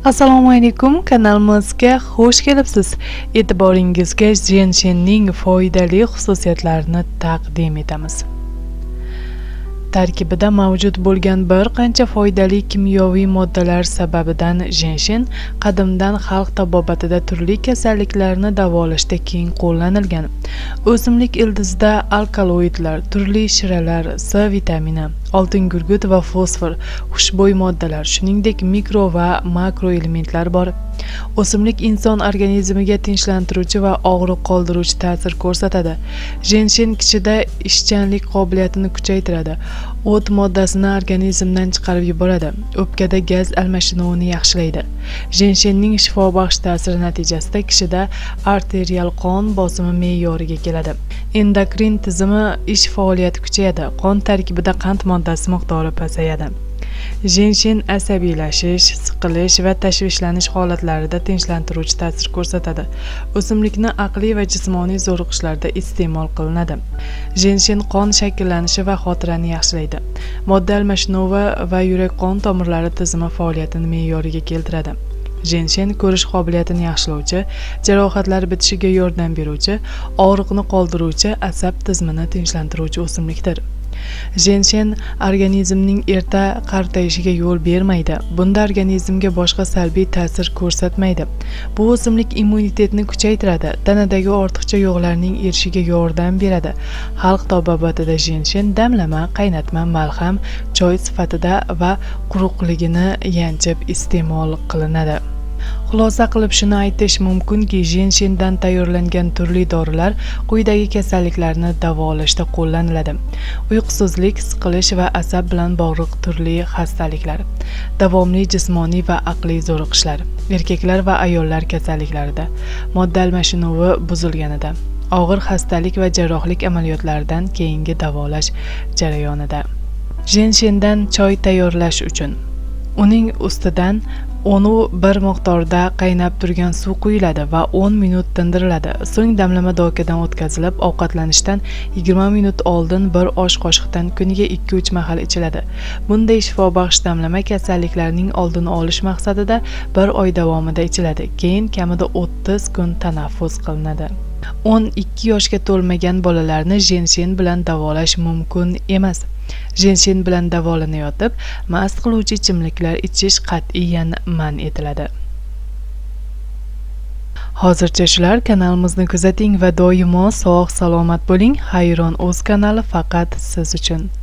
Assalomu alaykum, kanalimizga xush kelibsiz. E'tiboringizga jenshenning foydali xususiyatlarini taqdim etamiz. Tarkibida mavjud bo'lgan bir qancha foydali kimyoviy moddalar sababidan jenshen qadimdan xalq tabobatida turli kasalliklarni davolashda keng qo'llanilgan. O'simlik ildizida alkaloidlar, turli shiralar, C vitamini, oltin gurgut va fosfor, xushbo'y moddalar, shuningdek mikro va makro elementlar bor. O'simlik inson organizmiga tinchlantiruvchi va og'riq qoldiruvchi ta'sir ko'rsatadi. Jenshen kishida ishchanlik qobiliyatini kuchaytiradi. O't moddasini organizmdan chiqarib yuboradi. O'pkada gaz almashinuvini yaxshilaydi. Jenshenning shifobaxsh ta'siri natijasida kishida arterial qon bosimi me'yoriga keladi. Endokrin tizimi ish faoliyati kuchayadi. Qon tarkibida qand moddasi miqdori pasayadi. Jenshen asabiylashish, siqilish va tashvishlanish holatlarida tinchlantiruvchi ta'sir ko'rsatadi. O'simlikni aqliy va jismoniy zo'riqishlarda iste'mol qilinadi. Jenshen qon shakllanishi va xotirani yaxshilaydi. Modda almashinuvi va yurak-qon tomirlari tizimi faoliyatini me'yoriga keltiradi. Jenshen ko'rish qobiliyatini yaxshilovchi, jarohatlar bitishiga yordam beruvchi, og'riqni qoldiruvchi, asab tizimini tinchlantiruvchi o'simlikdir. Jenshen organizmning erta qartayishiga yo'l bermaydi. Bunda organizmga boshqa salbiy ta'sir ko'rsatmaydi. Bu o'simlik immunitetni kuchaytiradi, tanadagi ortiqcha yog'larning erishiga yordam beradi. Xalq tabobatida jenshen damlama, qaynatma, malham, choy sifatida va quruqligini yanchib iste'mol qilinadi. Xulosa qilib shuni aytish mumkinki, jenshendan tayyorlangan turli dorilar quyidagi kasalliklarni davolashda qo'llaniladi. Uyqusizlik, siqilish va asab bilan bog'liq turli xastaliklar, davomli jismoniy va aqliy zo'riqishlar, erkaklar va ayollar kasalliklarida, modda almashinuvi buzilganida, og'ir xastalik va jarrohlik amaliyotlaridan keyingi davolash jarayonida. Jenshendan choy tayyorlash uchun uning ustidan bir miqdorda qaynab turgan suv quyiladi va 10 minut tindiriladi. So'ng damlama dokadan o'tkazilib, ovqatlanishdan 20 minut oldin bir osh qoshiqdan kuniga 2-3 mahal ichiladi. Bunday shifobaxsh damlama kasalliklarning oldini olish maqsadida 1 oy davomida ichiladi. Keyin kamida 30 kun tanaffus qilinadi. 12 yoshga to'lmagan bolalarni jenshen bilan davolash mumkin emas. Jenshen bilan davolanayotib, mast qiluvchi ichimliklar ichish qat'iyan man etiladi. Hozircha shular, kanalimizni kuzating va doimo sog'-salomat bo'ling. Hayron.uz kanali faqat siz uchun.